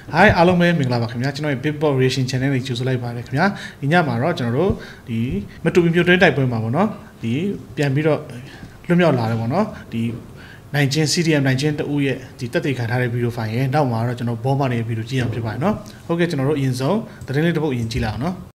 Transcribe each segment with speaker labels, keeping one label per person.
Speaker 1: Hi အားလုံးပဲမင်္ဂလာပါခင်ဗျာကျွန်တော်ရဲ့ Big Box Reaction Channel လေးကြိုဆိုလိုက်ပါတယ်ခင်ဗျာဒီညမှာတော့ကျွန်တော်တို့ဒီမတူမျိုးတွဲတိုက်ပွဲမှာပေါ့နော်ဒီပြန်ပြီးတော့လွတ်မြောက်လာတယ်ပေါ့နော်ဒီ19 CDM 19တူရဲ့ဒီတက်တေခံထားတဲ့ဗီဒီယိုဖိုင်ရဲ့နောက်မှာတော့ကျွန်တော်ဘောမနေတဲ့ဗီဒီယိုကြည့်အောင်ဖြစ်ပါတယ်နော်ဟုတ်ကဲ့ကျွန်တော်တို့အရင်ဆုံးသတင်းလေးတစ်ပုဒ်အရင်ကြည့်လိုက်အောင်နော်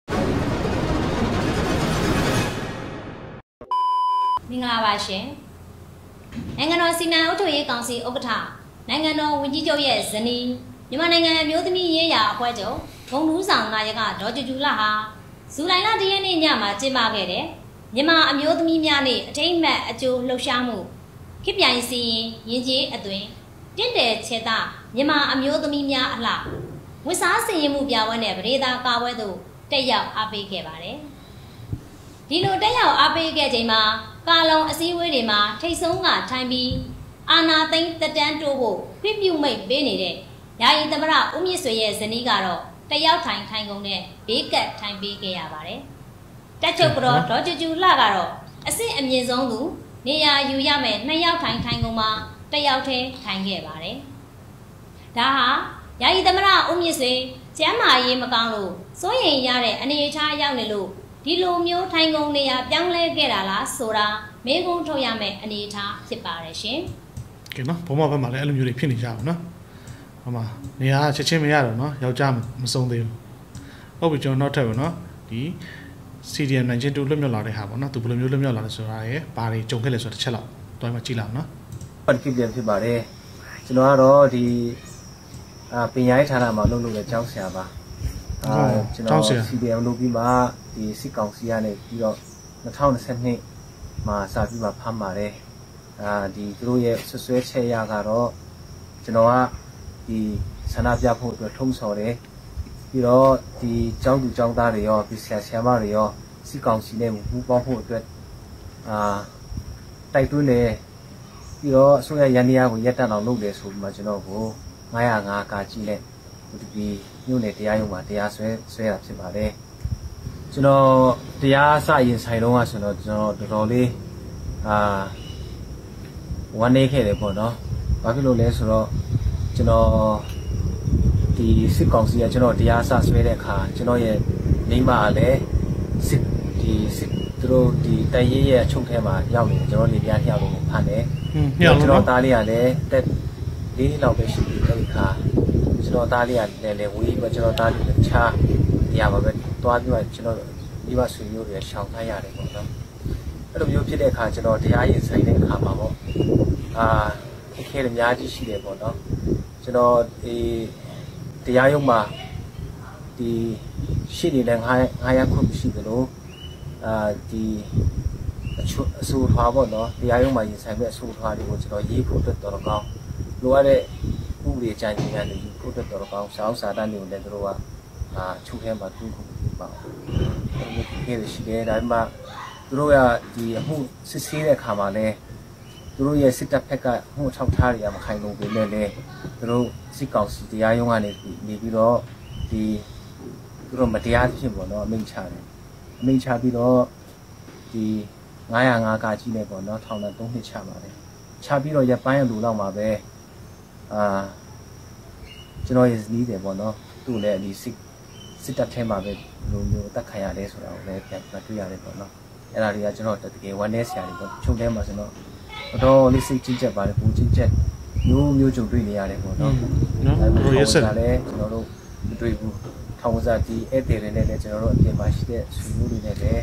Speaker 2: မင်္ဂလာပါရှင်နိုင်ငံတော်စီမံအုပ်ချုပ်ရေးကောင်စီဥက္ကဋ္ဌနိုင်ငံတော်ဝန်ကြီးချုပ်ရဲ့ဇနီးမြန်မာနိုင်ငံအမျိုးသမီးရေးရာအဖွဲ့ချုပ်ဂုဏ်ထူးဆောင်နာယကဒေါ်ကျူကျူလဟာဇူလိုင်လ 1 ရက်နေ့ညမှာကျင်းပခဲ့တဲ့မြန်မာအမျိုးသမီးများနေ့အထိမ်းအမှတ်အကျိုးလှုပ်ရှားမှုခေတ်ပြိုင်စီရင်ကျေးအသွင်တင့်တယ်ချေတာမြန်မာအမျိုးသမီးများအလှဝတ်စားစင်ရင်မှုပြပွဲနဲ့ပရိသတ်ကာပွဲသို့တက်ရောက်အားပေးခဲ့ပါတယ်ဒီလိုတက်ရောက်အားပေးခဲ့ချိန်မှာကာလုံအစည်းအဝေးတွေမှာထိတ်ဆုံးကထိုင်ပြီးအာနာသိန်းတက်တန်းတိုးဖို့ခွင့်ပြုမိတ်ပေးနေတဲ့ယာယီသမရဦးမြင့်ဆွေရဲ့ဇနီးကတော့တယောက်ထိုင်ကုန်နဲ့ဘေးကပ်ထိုင်ပေးခဲ့ရပါတယ်။တက်ချုပ်ကတော့ဒေါ်ကျူကျူလကတော့အဆင့်အမြင့်ဆုံးသူနေရာယူရမယ်2ယောက်ထိုင်ကုန်မှာတယောက်တည်းထိုင်ခဲ့ပါတယ်။ဒါဟာယာယီသမရဦးမြင့်ဆွေကျမ်းမာရေးမကောင်းလို့စိုးရိမ်ရတဲ့အနေအထားရောက်နေလို့ဒီလိုမျိုးထိုင်ကုန်နေရာပြောင်းလဲခဲ့တာလားဆိုတာမေးခွန်းထုတ်ရမယ်အနေအထားဖြစ်ပါတယ်ရှင်
Speaker 1: ။ကဲနော်ဘုံမဘက်မှာလည်းအဲ့လိုမျိုးတွေဖြစ်နေကြအောင်နော်။ဟိုမှာနေရာချက်ချင်းမရတော့နော်ယောက်ျားမစုံသေးဘူး။ဟုတ်ပြီကျွန်တော်နောက်ထပ်ပါနော်ဒီ CDM 19တူလွတ်မြောက်လာတဲ့ဟာပေါ့နော်သူဘယ်လိုမျိုးလွတ်မြောက်လာလဲဆိုတာရယ်ဘာတွေကြုံခဲ့လဲဆိုတော့တစ်ချက်လောက်တွိုင်းမှကြည့်လိုက်အောင်နော်
Speaker 3: ။ပတ်ဖြစ်ပြန်ဖြစ်ပါတယ်။ကျွန်တော်ကတော့ဒီပညာရေးဌာနမှာလုပ်တဲ့ကျောင်းဆရာပါ။ကျွန်တော် CDM လုပ်ပြီးမှဒီစစ်ကောင်စီကနေပြီးတော့2022မှာစာပြီးမှဖမ်းပါတယ်ဒီသူတို့ရဲ့ဆွဆွဲချက်ရကတော့ကျွန်တော်ကဒီဆန္ဒပြဖို့အတွက်ထုံးဆော်တယ်ပြီးတော့ဒီကျောင်းသူကျောင်းသားတွေရောပြည်ဆရာမတွေရောစစ်ကောင်စီနဲ့ပူးပေါင်းဖို့အတွက်တိုက်တွန်းတယ်ပြီးတော့အစိုးရရန်တရားကိုရပ်တန့်အောင်လုပ်တယ်ဆိုပြီးမှကျွန်တော်ကို905ကာကြီးနဲ့ဒီမြို့နယ်တရားရုံးမှာတရားစွဲတာဖြစ်ပါတယ်ကျွန်တော်တရားစရင်ဆိုင်တော့ဆိုတော့ကျွန်တော်တော်တော်လေးဝမ်းနေခဲ့တယ်ပေါ့နော်ဘာဖြစ်လို့လဲဆိုတော့ကျွန်တော်ဒီစစ်ကောင်စီကကျွန်တော်တရားစဆွဲတဲ့အခါကျွန်တော်ရဲ့မိမကလည်းစစ်သူတို့ဒီတရဲရဲ့အချုပ်ထဲမှာရောက်နေတယ်ကျွန်တော်နေပြနှစ်ယောက်လုံးဖမ်းတယ်ကျွန်တော်သားလေးကလည်းတက်၄နှစ်လောက်ပဲရှိပြီအဲ့ဒီခါကျွန်တော်သားလေးကလည်းဝေးပြီးကျွန်တော်သားလေးလည်းချားနေရာမှာပဲသွားပြီးမှကျွန်တော်ဒီဘဆွေမျိုးတွေရှောင်ထားရတယ်ပေါ့နော်အဲ့လိုမျိုးဖြစ်တဲ့အခါကျွန်တော်တရားရင်ဆိုင်တဲ့အခါမှာပေါ့ခဲအများကြီးရှိတယ်ပေါ့နော်ကျွန်တော်ဒီတရားရုံးမှာဒီရှိနေတဲ့900ခုရှိတယ်လို့ဒီအဆိုထွားပေါ့နော်တရားရုံးမှာရင်ဆိုင်မဲ့အဆိုထွားတွေကိုကျွန်တော်ရေးဖို့အတွက်တော်တော်ကောင်းလိုအပ်တဲ့ဥပဒေကြမ်းကြီးများတွေရေးဖို့အတွက်တော်တော်ကောင်းစာအုပ်စာတမ်းတွေကိုလည်းတို့ကချုပ်ထဲမှာတူးခုပါအဲ့ဒီခဲရှိတယ်ဒါပေမဲ့တို့ကဒီအမှုစစ်ဆေးတဲ့အခါမှာလည်းတို့ရဲ့စစ်တပ်ဖက်ကမှုထောက်ထားတွေကမခိုင်လုံပေမဲ့လည်းတို့စစ်ကောင်စီတရားရုံးကနေပြီးတော့ဒီတို့မတရားဖြစ်ပေါ့နော်အမိန့်ချတယ်အမိန့်ချပြီးတော့ဒီ905ကကြီးနဲ့ပေါ့နော်ထောင်ဒဏ်3နှစ်ချပါတယ်ချပြီးတော့ရပ်ပိုင်းအလိုလောက်မှာပဲကျွန်တော်ရဲ့ဇနီးတယ်ပေါ့နော်သူ့လည်းဒီစစ်တပ်ထဲမှာပဲလိုမျိုးတက်ခံရတယ်ဆိုတာကိုလည်းပြန်တွေ့ရတယ်ပေါ့နော်အဲ့ဒါတွေကကျွန်တော်တကယ်ဝမ်းနည်းစရာတွေပေါ့ချုပ်ထဲမှာကျွန်တော်တော့လေးစိတ်ချင်းချက်ပါတယ်ပူချင်းချက်မျိုးကြုံတွေ့နေရတယ်ပေါ့နော်ဘယ်လိုဆက်လဲကျွန်တော်တို့မတွေ့ဘူးထောင်စားဒီဧည့်သည်တွေနဲ့လည်းကျွန်တော်တို့အပြင်မှာရှိတဲ့ဆွေမျိုးတွေနဲ့လည်း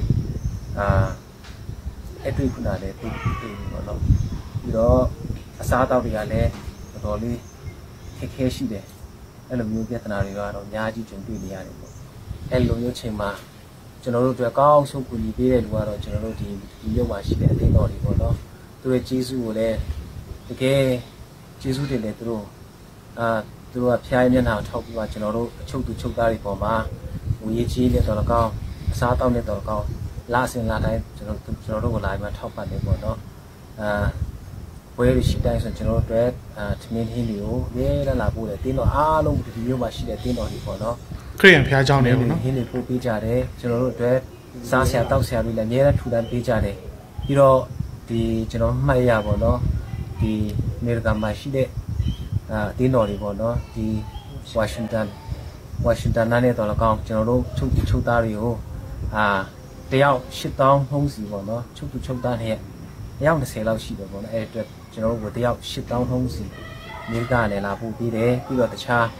Speaker 3: အဲ့တွေ့ခုနလည်းတွေ့ပေါ့နော်ပြီးတော့အစားအသောက်တွေကလည်းတော်တော်လေးခက်ရှိတယ်အဲ့လိုမျိုးပြဿနာတွေကတော့အများကြီးကြုံတွေ့နေရတယ်ပေါ့အဲ့လိုမျိုးချိန်မှာကျွန်တော်တို့အတွက်ကောင်းဆုံးကူညီပေးတဲ့လူကတော့ကျွန်တော်တို့ဒီမြို့မှာရှိတဲ့အသင်းတော်တွေပေါ့နော်သူရဲ့ကျေးဇူးကိုလည်းတကယ်ကျေးဇူးတင်တယ်သူတို့ကဖျားမျက်နှာထောက်ပြီးတော့ကျွန်တော်တို့အချုပ်သူချုပ်သားတွေပေါ်မှာငွေကြီးနဲ့တော်တော်ကောင်းအစားတောက်နဲ့တော်တော်ကောင်းလာစင်လာတိုင်းကျွန်တော်တို့ကိုလာပြီးထောက်ပံ့တယ်ပေါ့နော်ဝဲရရှိတိုင်းဆိုကျွန်တော်တို့အတွက်ထမင်းဟင်းတွေကိုရဲလာပို့တယ်တင်းတော်အားလုံးဒီမျိုးမှာရှိတဲ့တင်းတော်တွေပေါ့နော်
Speaker 1: ခရစ်ယာန်ဖျားเจ้าနေပေါ့နော်
Speaker 3: ဟင်းတွေပို့ပေးကြတယ်ကျွန်တော်တို့အတွက်စားဆရာတောက်ဆရာတွေလည်းအများနဲ့ထူတန်းပေးကြတယ်ပြီးတော့ဒီကျွန်တော်မှတ်ရပါတော့ဒီအမေရိကန်မှာရှိတဲ့တင်းတော်တွေပေါ့နော်ဒီ Washington นั่นเนี่ยตอนละกองကျွန်တော်တို့ချုပ်သားတွေကိုတယောက်8000ဟုံးစီပေါ့နော်ချုပ်သားနဲ့20လောက်ရှိတယ်ပေါ့နော်အဲ့အတွက်ကျွန်တော်တို့ကတယောက်8000ဟုံးစီမြေကလည်းလာပို့ပေးတယ်ပြီးတော့တခြား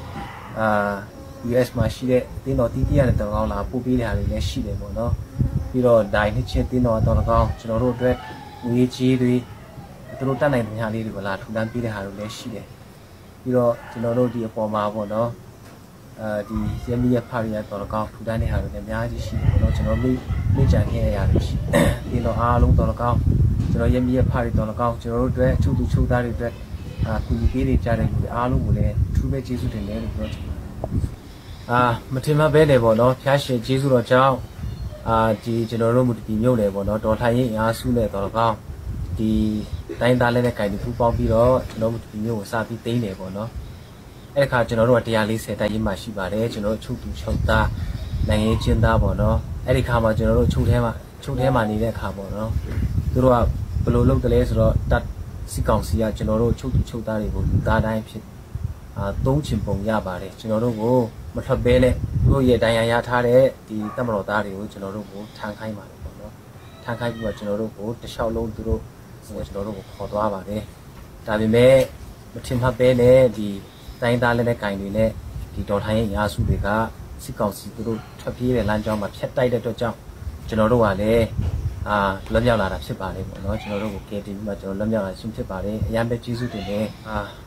Speaker 3: US မှာရှိတဲ့တင်းတော်တီးတီးရတယ်တော်ကောင်းလာပို့ပေးတဲ့ဟာတွေလည်းရှိတယ်ပေါ့နော်ပြီးတော့ဒိုင်နှစ်ချင်းတင်းတော်တော်ကောင်းကျွန်တော်တို့အတွက်ငွေကြီးတွေသူတို့တက်နိုင်တဲ့ညာလေးတွေကလာထူတန်းပေးတဲ့ဟာတွေလည်းရှိတယ်ပြီးတော့ကျွန်တော်တို့ဒီအပေါ်မှာပေါ့နော်ဒီရမီရဖာရီယာတော်ကောင်းထူတန်းတဲ့ဟာတွေလည်းအများကြီးရှိတယ်ပေါ့နော်ကျွန်တော်မိကြံခဲ့ရတာရှိတင်းတော်အားလုံးတော်ကောင်းကျွန်တော်ရမီရဖာရီတော်ကောင်းကျွန်တော်တို့အတွက်ချုပ်သားတွေအတွက်ကူညီပေးနေကြတဲ့လူတွေအားလုံးကိုလည်းထူးပဲကျေးဇူးတင်တယ်လို့ပြောချင်ပါတယ်မထင်မှတ်ပဲလေပေါ့နော်ဖျားရှင်ကျေးဇူးတော်ကြောင့်ဒီကျွန်တော်တို့မူတည်မြုပ်လေပေါ့နော်တော်ထိုင်ရင်အားစုနဲ့တော်ကောင်းဒီတိုင်းသားလည်းနဲ့ကြိုင်တူပေါင်းပြီးတော့ကျွန်တော်မူတည်မြုပ်ကိုစပြီးသိမ်းတယ်ပေါ့နော်အဲ့ခါကျွန်တော်တို့က140တိုင်ရင်မှရှိပါတယ်ကျွန်တော်ချုပ်သားနိုင်ငံရေးကျင်းသားပေါ့နော်အဲ့ဒီခါမှာကျွန်တော်တို့ချုပ်ထဲမှာနေတဲ့အခါပေါ့နော်သူတို့ကဘယ်လိုလုပ်တယ်လဲဆိုတော့စစ်ကောင်စီကကျွန်တော်တို့ချုပ်သားတွေကိုလူသားတိုင်းဖြစ်သုံးချင်ပုံရပါတယ်ကျွန်တော်တို့ကိုမထွက်ဘဲနဲ့သူတို့ရဲ့တိုင်းရထားတဲ့ဒီတပ်မတော်သားတွေကိုကျွန်တော်တို့ကိုထမ်းခိုင်းပါတယ်ပေါ့နော်ထမ်းခိုင်းပြီးတော့ကျွန်တော်တို့ကိုတစ်လျှောက်လုံးသူတို့ကျွန်တော်တို့ကိုခေါ်သွားပါတယ်ဒါပေမဲ့မထင်မှတ်ဘဲနဲ့ဒီတိုင်းသားလည်းနဲ့ကင်တွေနဲ့ဒီတော်ထိုင်းရဲ့ရာစုတွေကစစ်ကောင်စီသူတို့ထွက်ပြေးတဲ့လမ်းကြောင်းမှာဖျက်တိုက်တဲ့အတွက်ကြောင့်ကျွန်တော်တို့ကလည်းလွတ်မြောက်လာတာဖြစ်ပါတယ်ပေါ့နော်ကျွန်တော်တို့ကို KTV မှာကျွန်တော်လွတ်မြောက်လာရှင်ဖြစ်ပါတယ်အရင်ပဲကျေးဇူးတင်တယ်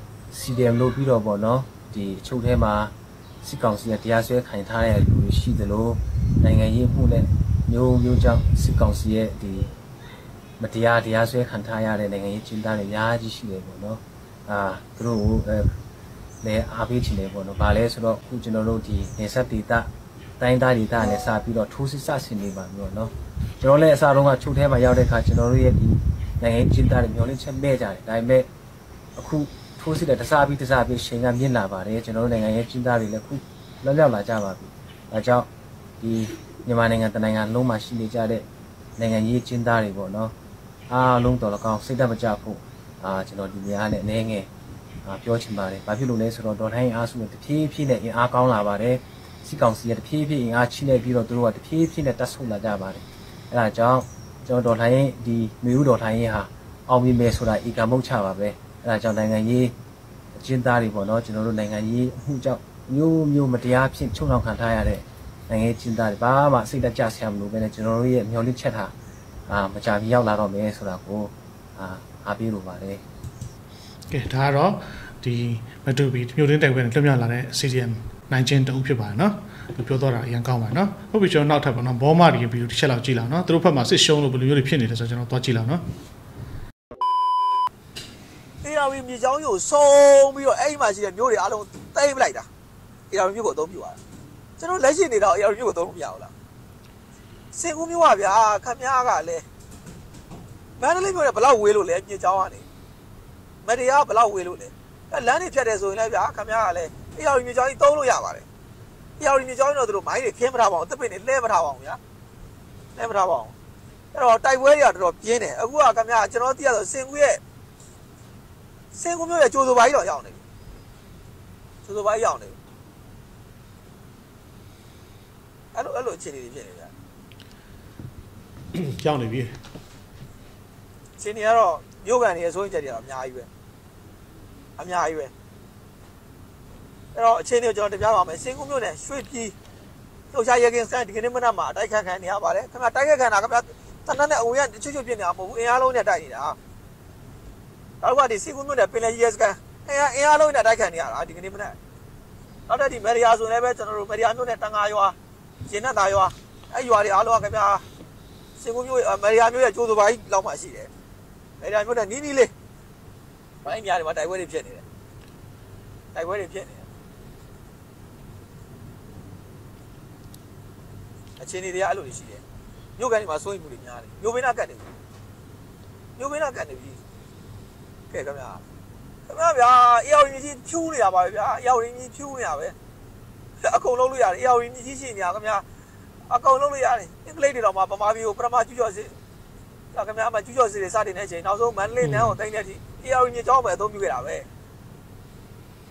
Speaker 3: CDM လို့ပြီးတော့ပေါ့နော်ဒီအချုပ်ထဲမှာစစ်ကောင်စီကတရားစွဲခိုင်ထားတဲ့လူတွေရှိသလိုနိုင်ငံရေးမှုနဲ့မျိုးကြောင့်စစ်ကောင်စီရဲ့ဒီမတရားစွဲခံထားရတဲ့နိုင်ငံရေးကျင်းသားတွေအများကြီးရှိတယ်ပေါ့နော်သူတို့လည်းအားပေးချင်တယ်ပေါ့နော်ဘာလဲဆိုတော့အခုကျွန်တော်တို့ဒီနေဆက်ဒေတာတိုင်းသားဒေတာနဲ့စပြီးတော့ထိုးစစ်ဆင်နေပါမျိုးနော်ကျွန်တော်လည်းအစားတုန်းကချုပ်ထဲမှာရောက်တဲ့အခါကျွန်တော်တို့ရဲ့ဒီနိုင်ငံရေးကျင်းသားတွေမျောလင့်ချက်မဲ့ကြတယ်ဒါပေမဲ့အခုထိုးစစ်တဲ့တစားပြီးရှင်ကမြင့်လာပါတယ်ကျွန်တော်တို့နိုင်ငံရဲ့ကျင်းသားတွေလည်းခုလွတ်မြောက်လာကြပါပြီဒါကြောင့်ဒီမြန်မာနိုင်ငံတနိုင်ငံလုံးမှာရှိနေကြတဲ့နိုင်ငံရေးကျင်းသားတွေပေါ့နော်အားလုံးတော်လကောင်းစိတ်ဓာတ်မကြဖို့ကျွန်တော်ဒီနေရာနဲ့အနေငယ်ပြောချင်ပါတယ်ဘာဖြစ်လို့လဲဆိုတော့ဒေါ်ထိုင်းအားစုနဲ့တဖြည်းဖြည်းနဲ့အင်အားကောင်းလာပါတယ်စစ်ကောင်စီကတဖြည်းဖြည်းအင်အားချိနေပြီးတော့သူတို့ကတဖြည်းဖြည်းနဲ့တက်ဆုပ်လာကြပါတယ်အဲဒါကြောင့်ကျွန်တော်ဒေါ်ထိုင်းဒီမျိုးဒေါ်ထိုင်းဟာအောင်မြင်မယ်ဆိုတာဧကမုတ်ချပါပဲအဲဒါကြောင့်နိုင်ငံရေးအကျဉ်းသားတွေပေါ့နော်ကျွန်တော်တို့နိုင်ငံရေးအမှုကြောင့်မျိုးမတရားဖြစ်ချုံနှောင်ခံထားရတဲ့နိုင်ငံရေးအကျဉ်းသားတွေဘာမှစိတ်တကြဆရာမလို့ပဲနဲ့ကျွန်တော်တို့ရဲ့မျှော်လင့်ချက်ဟာမကြမီရောက်လာတော့မယ်ဆိုတာကိုအားပေးလိုပါတယ်
Speaker 1: ကဲဒါကတော့ဒီမတူဘီမြို့တွင်းတိုက်ပွဲနဲ့လွတ်မြောက်လာတဲ့ CDM နိုင်ချင်းတူဖြစ်ပါတယ်နော်သူပြောတော့တာအရင်ကောင်းပါနော်ဟုတ်ပြီကျွန်တော်နောက်ထပ်ပေါ့နော်ဘောမဒီဗီဒီယိုတစ်ချက်လောက်ကြည့်လောက်နော်သူတို့ဘက်မှာစစ်ရှုံးလို့ဘယ်လိုမျိုးတွေဖြစ်နေလဲဆိုတော့ကျွန်တော်သွားကြည့်လောက်နော်
Speaker 4: ARV မြေချောင်းကြီးကိုဆုံးပြီးတော့အဲ့ဒီမှာရှိတဲ့မျိုးတွေအားလုံးသိမ်းပလိုက်တာ ARV မျိုးကိုအသုံးပြုရတယ်ကျွန်တော်လက်ရှိနေတော့ ARV မျိုးကိုသုံးလို့မရဘူးလားစင်ကူးမျိုးပါဗျာခမည်းကလည်းမန္တလေးမျိုးနဲ့ဘလောက်ဝေးလို့လဲမြေချောင်းကနေမတရားဘလောက်ဝေးလို့လဲလမ်းတွေဖြတ်တယ်ဆိုရင်လည်းဗျာခမည်းကလည်း ARV မြေချောင်းကြီးသုံးလို့ရပါတယ် ARV မြေချောင်းကြီးတော့သူတို့မိုင်းတွေခင်းမထားပါဘူးအသက်ပင်တွေလှဲမထားပါဘူးဗျာလှဲမထားပါဘူးအဲ့တော့တိုက်ပွဲတွေကတော်တော်ပြင်းတယ်အခုကခမည်းကကျွန်တော်သိရဆိုစင်ကူးရဲ့စင်ကူးမျိုးရဲ့ကျိုးစိုးပါကြီးတော့ရောက်နေပြီကျိုးစိုးပါကြီးရောက်နေပြီအဲ့လိုအခြေအနေတွေဖြစ်နေကြ
Speaker 1: ရောက်နေပြီ
Speaker 4: အခြေအနေကတော့မြို့ကန်တွေအစိုးရချက်တွေကတော့အများကြီးပဲအများကြီးပဲအဲ့တော့အခြေအနေကိုကျွန်တော်တင်ပြပါမယ်စင်ကူးမျိုးနဲ့ရွှေပြည်လှုပ်ရှားရဲကင်းစံဒီကနေ့မနက်မှာအတိုက်ခတ်ခံနေရပါတယ်ခင်ဗျာတိုက်ခတ်ခံတာခင်ဗျာတနက်နဲ့အဝေးကချွတ်ချွတ်ပြနေတာမဟုတ်ဘူးအင်အားလုံးနဲ့တိုက်နေတာနောက်ကဒီစင်ကူးမျိုးနဲ့ပင်လယ်ရဲစကန်အင်အားလုံးနဲ့တိုက်ခတ်နေရတာဒီကနေ့မနက်နောက်တဲ့ဒီမေရီယာဆိုလည်းပဲကျွန်တော်တို့မေရီယာမျိုးနဲ့တန်ငါရွာရင်နဲ့သားရွာအဲ့ရွာတွေအားလုံးကခင်ဗျာစင်ကူးမျိုးမေရီယာမျိုးရဲ့ကျိုးစိုးပါကြီးလောက်မှရှိတယ်မေရီယာမျိုးနဲ့နီးနီးလေးဘိုင်းများတွေမှာတိုက်ပွဲတွေဖြစ်နေတယ်တိုက်ပွဲတွေဖြစ်နေတယ်အခြေအနေတွေကအဲ့လိုတွေရှိတယ်မြို့ကန်တွေမှာစိုးရိမ်မှုတွေများတယ်မြို့ဘေးနားကတ်နေပြီမြို့ဘေးနားကတ်နေပြီကဲခင်ဗျာဗျာအေယာဝတီမြကြီးဖြူးနေတာပါပဲဗျာအေယာဝတီမြကြီးဖြူးနေတာပဲအကုန်လုံးလို့ရတယ်အေယာဝတီမြကြီးရှိနေတာခင်ဗျာအကုန်လုံးလို့ရတယ်အင်္ဂလိပ်တွေတော့မှပမာပြည်ကိုပထမကျူးကျော်စစ်ခင်ဗျာမှကျူးကျော်စစ်တွေစတင်တဲ့အချိန်နောက်ဆုံးမန္တလေးနန်းကိုတိုင်းတဲ့အထိအေယာဝတီမြကြီးကျောင်းပဲအသုံးပြုခဲ့တာပဲ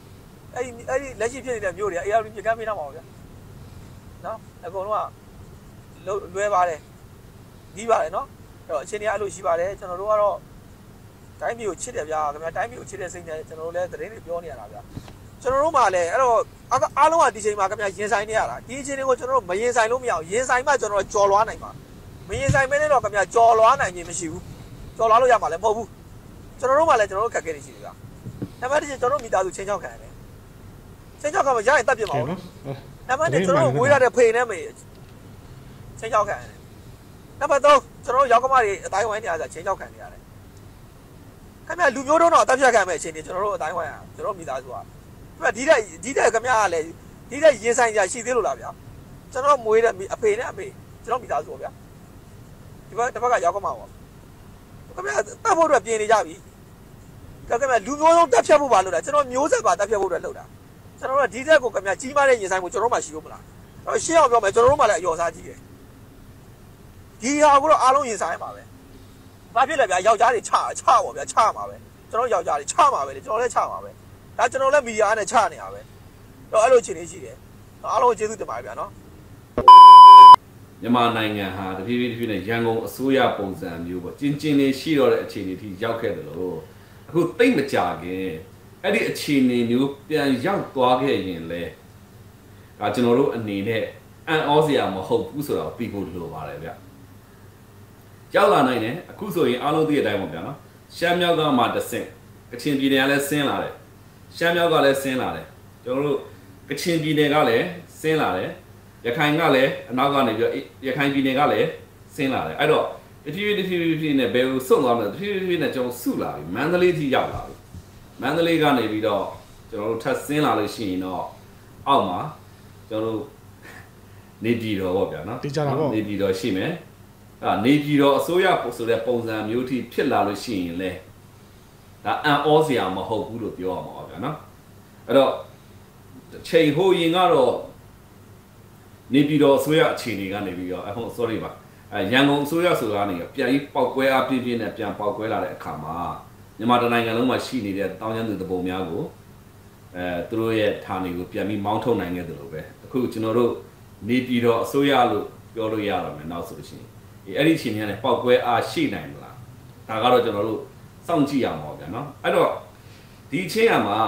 Speaker 4: အဲ့ဒီလက်ရှိဖြစ်နေတဲ့မျိုးတွေ AR ပြကမ်းပေးထားမှာပါဗျာနော်အကုန်လုံးကလွဲပါတယ်ဒီးပါတယ်နော်အဲ့တော့အချိန်ကြီးအဲ့လိုရှိပါတယ်ကျွန်တော်တို့ကတော့တိုင်းပြည်ကိုချစ်တယ်ဗျာခင်ဗျာတိုင်းပြည်ကိုချစ်တဲ့စိတ်နဲ့ကျွန်တော်တို့လည်းသတင်းတွေပြောနေရတာဗျာကျွန်တော်တို့မှလည်းအဲ့တော့အားလုံးကဒီချိန်မှာခင်ဗျာရင်ဆိုင်နေရတာဒီအချိန်တွေကိုကျွန်တော်တို့မရင်ဆိုင်လို့မရအောင်ရင်ဆိုင်မှကျွန်တော်တို့ကြော်လွားနိုင်မှာမရင်ဆိုင်မဲနဲ့တော့ခင်ဗျာကြော်လွားနိုင်ခြင်းမရှိဘူးကြော်လွားလို့ရမှာလည်းမဟုတ်ဘူးကျွန်တော်တို့မှလည်းကျွန်တော်တို့ခက်ခဲနေရှိတယ်ဗျာနံပါတ်1ကျွန်တော်တို့မိသားစုချင်းချောက်ခံရတယ်ချင်းချောက်ခံမှာရရင်တတ်ပြစ်ပါဦးနံပါတ်2ကျွန်တော်တို့ဝေးရတဲ့ဖေနဲ့မေချင်းချောက်ခံရတယ်နံပါတ်3ကျွန်တော်တို့ရောက်ကမတွေအတိုင်းဝိုင်းနေရတာချင်းချောက်ခံနေရတယ်ခင်ဗျာလူမျိုးတော့အတက်ဖြတ်ခံမဲ့အချိန်တွေကျွန်တော်တို့အတိုင်းဝိုင်းကျွန်တော်မိသားစုကဒီတဲ့ခင်ဗျားကလည်းဒီတဲ့ရင်ဆိုင်ကြရှိသေးလို့လားဗျာကျွန်တော်မွေးတဲ့အဖေနဲ့အမေကျွန်တော်မိသားစုပေါ့ဗျာဒီဘက်ကရောက်ကမှာပေါ့ခင်ဗျာတက်ဖို့အတွက်ပြင်နေကြပြီခင်ဗျာလူမျိုးလုံးတက်ဖြတ်ဖို့ပါလို့တာကျွန်တော်မျိုးဆက်ပါတက်ဖြတ်ဖို့အတွက်လုပ်တာကျွန်တော်တို့ဒီတဲ့ကိုခင်ဗျာကြီးမားတဲ့ရင်ဆိုင်မှုကျွန်တော်မှရှိလို့မလားတော့ရှင်းအောင်ပြောမယ်ကျွန်တော်တို့မှလည်းအယောစားကြီးတယ်ဒီဟာကိုတော့အားလုံးရင်ဆိုင်ရပါပဲဘာဖြစ်လဲဗျာယောက်ျားတွေချပေါ့ဗျာချမှာပဲကျွန်တော်ယောက်ျားတွေချမှာပဲလေကျွန်တော်လည်းချမှာပဲဒါကျွန်တော်လည်းမီဒီယာနဲ့ချနေရပဲတော့အဲ့လိုအခြေအနေရှိတယ်အားလုံးကျေးဇူးတင်ပါတယ်ဗျာနော်
Speaker 5: မြန်မာနိုင်ငံဟာတဖြည်းဖြည်းနဲ့ရန်ကုန်အစိုးရပုံစံမျိုးပေါ့ကျင်းလေးရှိတော့တဲ့အခြေအနေထိရောက်ခဲ့တယ်လို့အခုတိတ်မကြခင်အဲ့ဒီအခြေအနေမျိုးပြန်ရောက်သွားခဲ့ရင်လေဒါကျွန်တော်တို့အနေနဲ့အံ့ဩစရာမဟုတ်ဘူးဆိုတော့ပြီးဖို့လိုပါတယ်ဗျရောက်လာနိုင်တယ်အခုဆိုရင်အားလုံးသိတဲ့အတိုင်းပေါ့ဗျာနော်ရှမ်းမြောက်ကမှတဆင့်ကချင်ပြည်နယ်ကလည်းဆင်းလာတယ်ရှမ်းမြောက်ကလည်းဆင်းလာတယ်ကျွန်တော်တို့ကချင်ပြည်နယ်ကလည်းဆင်းလာတယ်ရခိုင်ကလည်းအနောက်ကနေပြီးရခိုင်ပြည်နယ်ကလည်းဆင်းလာတယ်အဲ့တော့တဖြည်းဖြည်းနဲ့ဘယ်လိုစွန့်သွားမလဲတဖြည်းဖြည်းနဲ့ကျွန်တော်ဆုလာပြီမန္တလေးထိရောက်လာပြီမန္တလေးကနေပြီးတော့ကျွန်တော်တို့ထပ်ဆင်းလာလို့ရှိရင်တော့အောက်မှာကျွန်တော်တို့နေပြည်တော်ပေါ့ဗျာနော်နေပြည်တော်ရှိမယ်နေပြည်တော်အစိုးရဆိုတဲ့ပုံစံမျိုးထိဖြစ်လာလို့ရှိရင်လေဒါအံ့ဩစရာမဟုတ်ဘူးလို့ပြောရမှာပါဗျာနော်အဲ့တော့ချိန်ဟိုရင်ကတော့နေပြည်တော်အစိုးရအခြေအနေကနေပြီးတော့အခု sorry ပါရန်ကုန်အစိုးရဆိုတာကနေပြန်ပြီးပေါက်ကွဲအပြင်းပြင်းနဲ့ပြန်ပေါက်ကွဲလာတဲ့အခါမှာမြန်မာတိုင်းနိုင်ငံလုံးမှာရှိနေတဲ့တောင်းကျမ်းသူတပုံများကိုသူတို့ရဲ့ဌာနေကိုပြန်ပြီးမောင်းထုတ်နိုင်ခဲ့တယ်လို့ပဲအခုကျွန်တော်တို့နေပြည်တော်အစိုးရလို့ပြောလို့ရတော့မယ်နောက်ဆိုလို့ရှိရင်အဲ့ဒီအချိန်ကလည်းပေါက်ကွဲအားရှိနိုင်မလားဒါကတော့ကျွန်တော်တို့စောင့်ကြည့်ရမှာဗျာနော်အဲ့တော့ဒီအချိန်မှာ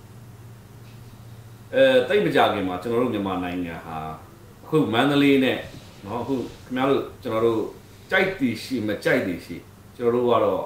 Speaker 5: တိတ်မကြခင်မှာကျွန်တော်တို့မြန်မာနိုင်ငံဟာအခုမန္တလေးနဲ့နော်အခုခင်ဗျားတို့ကျွန်တော်တို့ကြိုက်တည်ရှိမကြိုက်တည်ရှိကျွန်တော်တို့ကတော့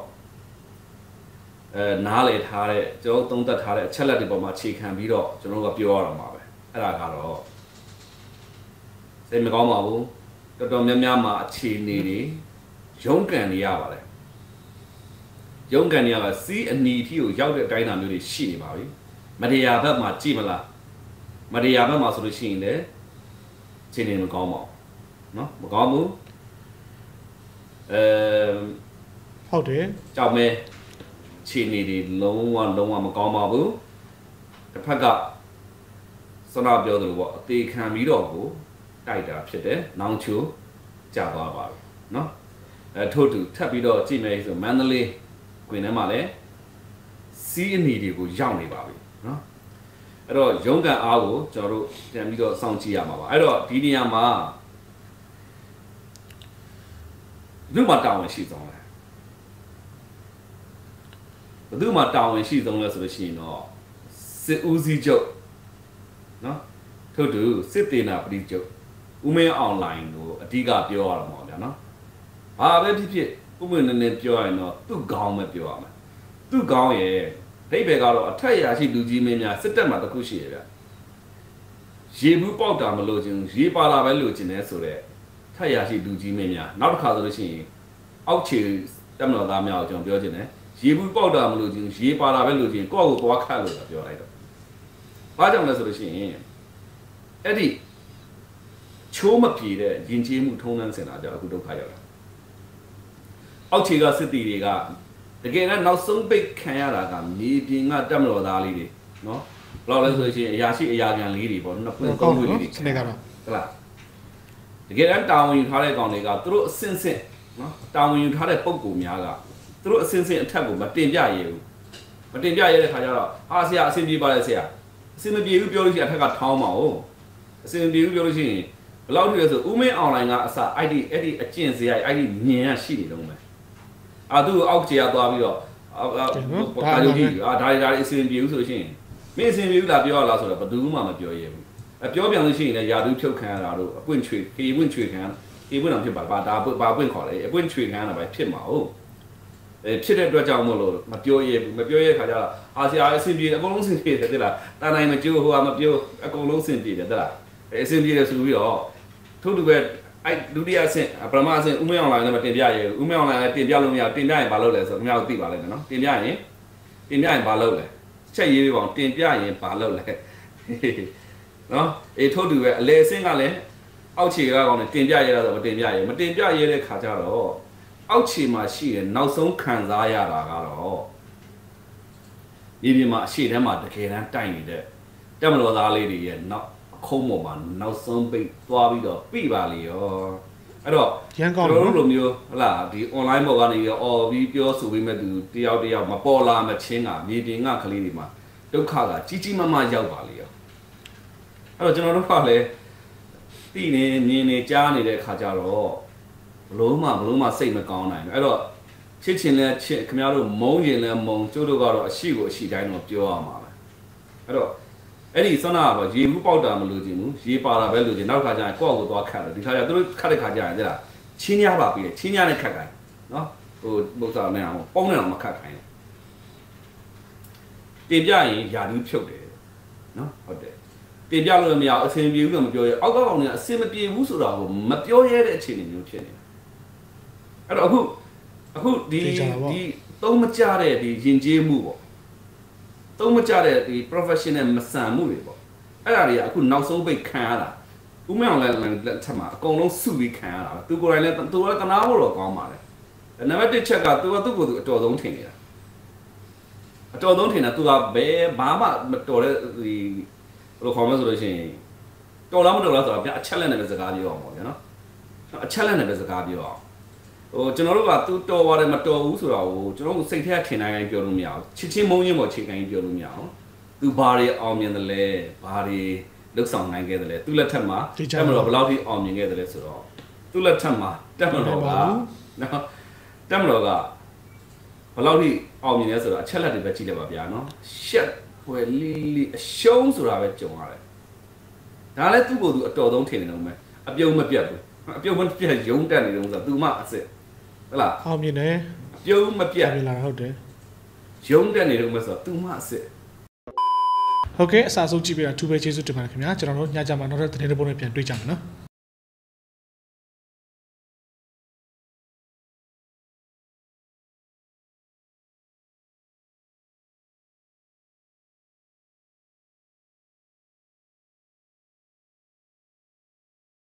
Speaker 5: နားလည်ထားတဲ့ကျွန်တော်သုံးသပ်ထားတဲ့အချက်လက်တွေပေါ်မှာအခြေခံပြီးတော့ကျွန်တော်တို့ကပြောရတော့မှာပဲအဲ့ဒါကတော့စိတ်မကောင်းပါဘူးတော်တော်များများမှာအခြေအနေတွေရုန်းကန်နေရပါတယ်ရုန်းကန်နေရတာစီးအနီအထိကိုရောက်တဲ့အတိုင်းအတာမျိုးတွေရှိနေပါပြီမတရားဘက်မှာကြည့်မလားမတရားဘက်မှာဆိုလို့ရှိရင်လည်းခြေနေမကောင်းပါဘူးเนาะမကောင်းဘူး
Speaker 1: ဟုတ်တယ်
Speaker 5: ကြောက်မဲခြေနေတွေလုံးဝမကောင်းပါဘူးတစ်ဖက်ကစနာပြောသလိုပေါ့အသေးခံပြီးတော့ကိုတိုက်တာဖြစ်တယ်နောင်ချိုကြာသွားပါပြီเนาะထို့တူထပ်ပြီးတော့ကြည့်မယ်ဆိုမန္တလေးကွင်းထဲမှာလည်းစီးအနီတွေကိုရောက်နေပါပြီเนาะအဲ့တော့ရုံးကန်အားကိုကျွန်တော်တို့ပြန်ပြီးတော့စောင့်ကြည့်ရမှာပါအဲ့တော့ဒီနေရာမှာလူမတောင်းဝင်ရှိဆုံးလဲဘယ်သူမှတောင်းဝင်ရှိဆုံးလဲဆိုလို့ရှိရင်တော့စစ်ဦးစီးချုပ်နော်ထို့တူစစ်တေနာပရိချုပ်ဦးမင်းအွန်လိုင်းကိုအဓိကပြောရမှာဗျာနော်ဘာပဲဖြစ်ဖြစ်ဥပမာနဲ့ပြောရရင်တော့သူ့ခေါင်းပဲပြောရမှာသူ့ခေါင်းရဲ့ဒိဗေကတော့အထက်ရာရှိလူကြီးမင်းများစစ်တပ်မှာတခုရှိရဗျရေဘူးပေါက်တာမလို့ခြင်းရေပါလာပဲလို့ခြင်းလဲဆိုတော့ထက်ရာရှိလူကြီးမင်းများနောက်တစ်ခါဆိုလို့ရှိရင်အောက်ခြေတက်မတော်သားများကိုကျွန်တော်ပြောခြင်းတယ်ရေဘူးပေါက်တာမလို့ခြင်းရေပါလာပဲလို့ခြင်းကိုယ့်ကိုသွားခတ်လို့ပြောလိုက်တော့ဘာကြောင့်လဲဆိုလို့ရှိရင်အဲ့ဒီချိုးမပြေတဲ့ယဉ်ကျေးမှုထုံးတမ်းစင်တာကြောင့်အခုဒုက္ခရောက်တာအောက်ခြေကစစ်တီတွေကတကယ်တော့နောက်ဆုံးပိတ်ခံရတာကမြေပြင်ကတက်မတော်သားလေးတွေနော်ဘယ်လိုလဲဆိုလို့ရှိရင်အရာရှိအရာခံလေးတွေပေါ့နှစ်ပွင့်သုံးပွင့်လေးတွေစနေကတော့ဟုတ်လားတကယ်တော့တာဝန်ယူထားတဲ့ကောင်တွေကသူတို့အစင်စင်နော်တာဝန်ယူထားတဲ့ပုံကူများကသူတို့အစင်စင်အထက်ကိုမတင်ပြရဘူးမတင်ပြရတဲ့ခါကျတော့ဟာဆရာအစင်ပြေပါလေဆရာအစင်မပြေဘူးပြောလို့ရှိရင်အထက်ကထောင်းပါဦးအစင်မပြေဘူးပြောလို့ရှိရင်ဘယ်လောက်ထိလဲဆိုဦးမင်းအွန်လိုင်းကအစအဲ့ဒီအကျင့်စရိုက်အဲ့ဒီမြင်ရရှိနေတော့မယ်သူ့အောက်ခြေကသွားပြီးတော့ကာယုကြီးဒါအစင်ပြေဘူးဆိုလို့ရှိရင်မင်းအစင်ပြေဘူးလားပြောရလားဆိုတော့ဘယ်သူမှမပြောရဘူးပြောပြန်လို့ရှိရင်လည်းယာတူးဖြုတ်ခံရတာတို့အပွင့်ချွေခေပွင့်ချွေခံခေပွင့်အောင်ဖြစ်ပါဒါဘာပွင့်ခေါ်လဲအပွင့်ချွေခံရတာပဲဖြစ်မှာဟုတ်ဖြစ်တဲ့အတွက်ကြောင့်မို့လို့မပြောရဘူးမပြောရတဲ့ခါကျတော့ဆရာအဆင်ပြေအကုန်လုံးအဆင်ပြေတယ်တဲ့လားတာနိုင်မကျိုးဟိုကမပြောအကုန်လုံးအဆင်ပြေတယ်တဲ့လားအဆင်ပြေတယ်ဆိုပြီးတော့ထို့တူပဲအဲ့ဒုတိယအဆင့်ပထမအဆင့်ဥမင်းအွန်လိုင်းနဲ့မတင်ပြရဘူးဥမင်းအွန်လိုင်းလည်းတင်ပြလို့မရတင်ပြရင်ဘာလုပ်လဲဆိုတော့ခင်ဗျားတို့သိပါလိမ့်မယ်နော်တင်ပြရင်ဘာလုပ်လဲချက်ရေးပေးပါအောင်တင်ပြရင်ဘာလုပ်လဲနော်ထို့တူပဲအလေအဆင့်ကလည်းအောက်ခြေကကောင်းတယ်တင်ပြရတာဆိုမတင်ပြရမတင်ပြရတဲ့ခါကျတော့အောက်ခြေမှာရှိတဲ့နောက်ဆုံးခံစားရတာကတော့ဒီပြင်မှာအရှိတန်းမှာတကယ်တမ်းတိုက်နေတဲ့တက်မတော်သားလေးတွေရဲ့နောက်ခုံးပေါ်မှာနောက်ဆုံးပိတ်သွားပြီးတော့ပြပါလေရောအဲ့တော့ကျွန်တော်တို့လိုမျိုးဟလာဒီ online ပေါ်ကနေရောအော်ပြီးပြောဆိုပေးမဲ့သူတယောက်မပေါ်လာမချင်းကမြေပြင်ကကလေးတွေမှာဒုက္ခကကြီးကြီးမားမားရောက်ပါလေရောအဲ့တော့ကျွန်တော်တို့ကလည်းသိနေမြင်နေကြားနေတဲ့ခါကျတော့ဘလို့မှစိတ်မကောင်းနိုင်ဘူးအဲ့တော့ချစ်ချင်လဲချစ်ခင်ဗျားတို့မုန်းရင်လဲမုန်းကျိုးတို့ကတော့အရှိကိုအရှိတိုင်းတော့ပြောရမှာပဲအဲ့တော့အဲ့ဒီစနာကရေဘူးပေါက်တာမလို့ခြင်းဘူးရေပါတာပဲလို့ခြင်းနောက်ခါကျရင်ကိုယ့်ကိုသွားခတ်တယ်ဒီခါကျသူတို့ခတ်တဲ့ခါကျရင်တဲ့လားချင်းညာပါပြီးတယ်ချင်းညာနဲ့ခတ်ခိုင်းနော်ဟိုဘုရားနဲ့အောင်ပေါင်းနေအောင်မခတ်ခိုင်းတင်ပြရင်ယာတူးဖြုတ်တယ်နော်ဟုတ်တယ်တင်ပြလို့မရအောင်အဆင်ပြေဘူးလို့မပြောရအောက်ကကောင်တွေကအဆင်မပြေဘူးဆိုတာကိုမပြောရတဲ့အခြေအနေမျိုးဖြစ်နေတာအဲ့တော့အခုဒီသုံးမကြတဲ့ဒီယဉ်ကျေးမှုပေါ့သုံးမကြတဲ့ဒီ professional မဆန်မှုတွေပေါ့အဲ့ဒါတွေကအခုနောက်ဆုံးပိတ်ခံရတာဥမအောင်လည်းလက်ထက်မှာအကုန်လုံးစုပြီးခံရတာသူကိုယ်တိုင်လည်းသူကတနာဖို့တော့ကောင်းပါလေနံပါတ်1ချက်ကသူကသူ့ကိုယ်သူအတော်ဆုံးထင်နေတာအတော်ဆုံးထင်တာသူကဘယ်ဘာမှမတော်တဲ့ဒီဘယ်လိုခေါ်မလဲဆိုလို့ရှိရင်တော်လားမတော်လားဆိုတာဗျအချက်လက်နဲ့ပဲစကားပြောအောင်ပေါ့ဗျာနော်အချက်လက်နဲ့ပဲစကားပြောအောင်ကျွန်တော်တို့ကသူတော်ပါတယ်မတော်ဘူးဆိုတာကိုကျွန်တော်တို့စိတ်ထဲထင်နိုင်တိုင်းပြောလို့မရဘူးချစ်ချင်းမုန်းချင်းပေါ်ချိန်တိုင်းပြောလို့မရအောင်သူဘာတွေအောင်မြင်တယ်လဲဘာတွေလှုပ်ဆောင်နိုင်ခဲ့တယ်လဲသူ့လက်ထက်မှာတက်မတော်ဘယ်လောက်ထိအောင်မြင်ခဲ့တယ်လဲဆိုတော့သူ့လက်ထက်မှာတက်မတော်ကနော်တက်မတော်ကဘယ်လောက်ထိအောင်မြင်လဲဆိုတော့အချက်လက်တွေပဲကြည့်လိုက်ပါဗျာနော်ရှက်ွယ်လီအရှုံးဆိုတာပဲကြုံရတယ်ဒါလည်းသူ့ကိုယ်သူအတော်ဆုံးထင်နေတော့မယ်အပြုံးမပြတ်ဘူးအပြုံးမပြတ်ရုံတက်နေတော့ဆိုတော့သူမှအစ်စ်ဟုတ်လား
Speaker 1: အောင်မြင်တယ်
Speaker 5: အပြုံးမပြတ်
Speaker 1: မြင်လာဟုတ်တယ်
Speaker 5: ရုံတက်နေတော့မယ်ဆိုတော့သူမှအစ်စ်
Speaker 1: ဟုတ်ကဲ့အစားဆုံးကြည့်ပြတာသူပဲကျေးဇူးတင်ပါတယ်ခင်ဗျာကျွန်တော်တို့ညကြမှာနောက်ထပ်သတင်းတစ်ပုဒ်နဲ့ပြန်တွေ့ကြမယ်နော်